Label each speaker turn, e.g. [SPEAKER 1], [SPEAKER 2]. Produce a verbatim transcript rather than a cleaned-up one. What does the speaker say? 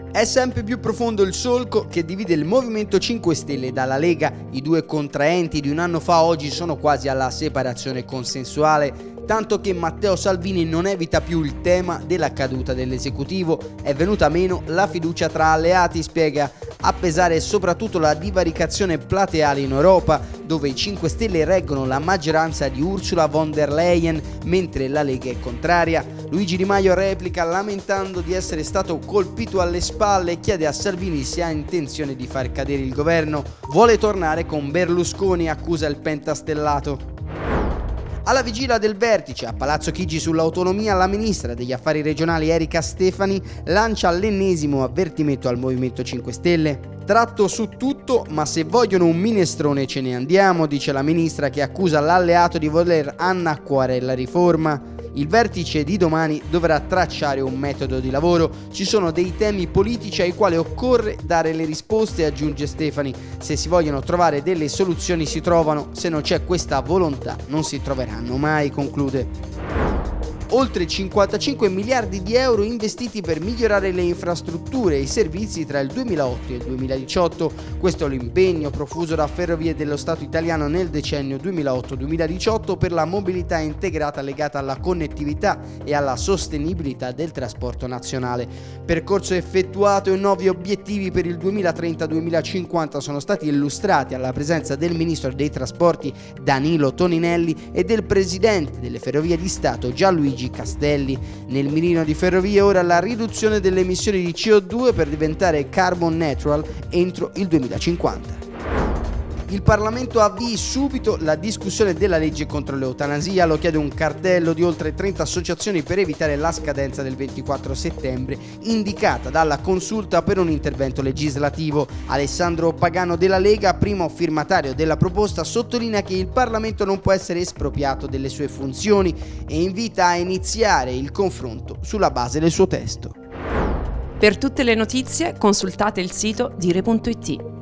[SPEAKER 1] È sempre più profondo il solco che divide il Movimento cinque Stelle dalla Lega. I due contraenti di un anno fa oggi sono quasi alla separazione consensuale, tanto che Matteo Salvini non evita più il tema della caduta dell'esecutivo. È venuta meno la fiducia tra alleati, spiega. A pesare soprattutto la divaricazione plateale in Europa, dove i cinque Stelle reggono la maggioranza di Ursula von der Leyen, mentre la Lega è contraria. Luigi Di Maio replica lamentando di essere stato colpito alle spalle e chiede a Salvini se ha intenzione di far cadere il governo. Vuole tornare con Berlusconi, accusa il pentastellato. Alla vigilia del vertice a Palazzo Chigi sull'autonomia, la ministra degli affari regionali Erika Stefani lancia l'ennesimo avvertimento al Movimento cinque Stelle. Tratto su tutto, ma se vogliono un minestrone ce ne andiamo, dice la ministra, che accusa l'alleato di voler annacquare la riforma. Il vertice di domani dovrà tracciare un metodo di lavoro. Ci sono dei temi politici ai quali occorre dare le risposte, aggiunge Stefani. Se si vogliono trovare delle soluzioni si trovano, se non c'è questa volontà non si troveranno mai, conclude. Oltre cinquantacinque miliardi di euro investiti per migliorare le infrastrutture e i servizi tra il duemilaotto e il duemiladiciotto. Questo è l'impegno profuso da Ferrovie dello Stato italiano nel decennio duemilaotto duemiladiciotto per la mobilità integrata legata alla connettività e alla sostenibilità del trasporto nazionale. Percorso effettuato e nuovi obiettivi per il duemilatrenta duemilacinquanta sono stati illustrati alla presenza del Ministro dei Trasporti Danilo Toninelli e del Presidente delle Ferrovie di Stato Gianluigi Castelli. Nel mirino di Ferrovie ora la riduzione delle emissioni di C O due per diventare carbon neutral entro il duemilacinquanta. Il Parlamento avvii subito la discussione della legge contro l'eutanasia, lo chiede un cartello di oltre trenta associazioni per evitare la scadenza del ventiquattro settembre, indicata dalla Consulta per un intervento legislativo. Alessandro Pagano della Lega, primo firmatario della proposta, sottolinea che il Parlamento non può essere espropriato delle sue funzioni e invita a iniziare il confronto sulla base del suo testo.
[SPEAKER 2] Per tutte le notizie consultate il sito dire punto it.